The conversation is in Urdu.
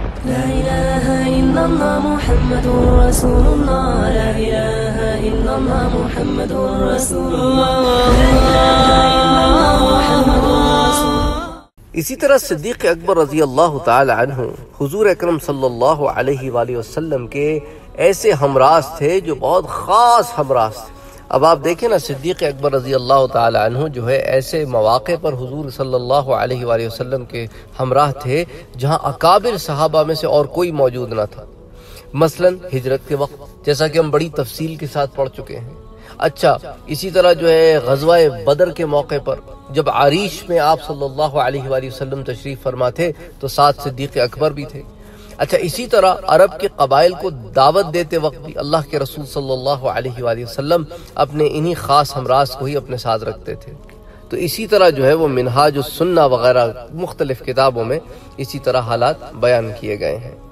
لا إله إلا الله محمد رسول الله لا إله إلا الله محمد رسول الله لا إله إلا الله محمد رسول الله۔ اسی طرح صدیق اکبر رضی اللہ تعالی عنہ حضور اکرم صلی اللہ علیہ وآلہ وسلم کے ایسے ہمراز تھے جو بہت خاص ہمراز تھے۔ اب آپ دیکھیں نا، صدیق اکبر رضی اللہ تعالی عنہ جو ہے ایسے مواقع پر حضور صلی اللہ علیہ وآلہ وسلم کے ہمراہ تھے جہاں اکابر صحابہ میں سے اور کوئی موجود نہ تھا۔ مثلا ہجرت کے وقت، جیسا کہ ہم بڑی تفصیل کے ساتھ پڑھ چکے ہیں۔ اچھا، اسی طرح جو ہے غزوہ بدر کے موقع پر جب عریش میں آپ صلی اللہ علیہ وآلہ وسلم تشریف فرما تھے تو ساتھ صدیق اکبر بھی تھے۔ اچھا، اسی طرح عرب کے قبائل کو دعوت دیتے وقت بھی اللہ کے رسول صلی اللہ علیہ وآلہ وسلم اپنے انہی خاص ہمراز کو ہی اپنے ساتھ رکھتے تھے۔ تو اسی طرح جو ہے وہ منہاج السنہ وغیرہ مختلف کتابوں میں اسی طرح حالات بیان کیے گئے ہیں۔